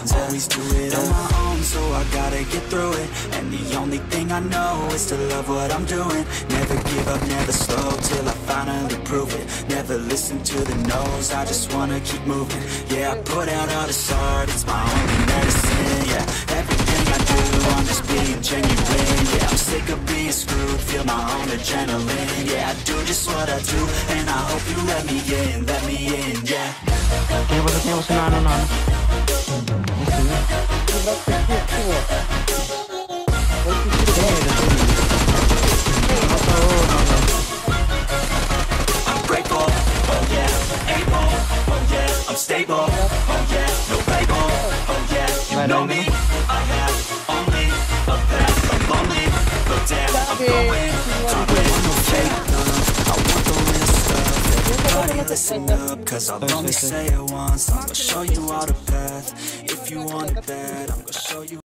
always do it on my own, so I gotta get through it. And the only thing I know is to love what I'm doing. Never give up, never slow, till I finally prove it. Never listen to the no's, I just wanna keep moving. Yeah, I put out all this art, it's my only medicine. Yeah, everything I do, I'm just being genuine. Yeah, I'm sick of being screwed, feel my own adrenaline. Yeah, I do just what I do, and I hope you let me in, yeah. Kaya pasok sa ano na. I'm grateful, oh yeah, able, oh yeah, I'm stable, oh yeah, no label, oh yeah, you know me, I have only a path, I'm lonely, but damn, I'm going through it, no fake love, I want the real stuff, everybody listen up, cause I'll only say it once, I'm gonna show you all the path, if you want it bad, I'm gonna show you